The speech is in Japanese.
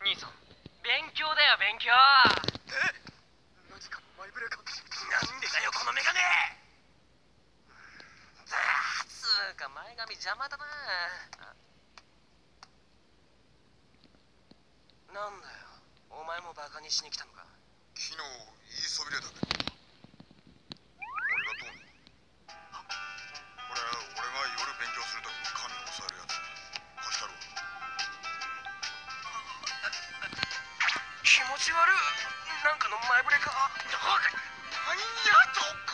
兄さん。勉強だよ、勉強。 何かの前触れか。 なんでだよ、このメガネ。つうか前髪邪魔だな。なんだよ、お前もバカにしに来たのか。 昨日言いそびれたけど、ありがとうね。これ俺が夜勉強するときに髪を押さえるやつ。貸したろ。 気持ち悪い。なんかの前触れか。何やと。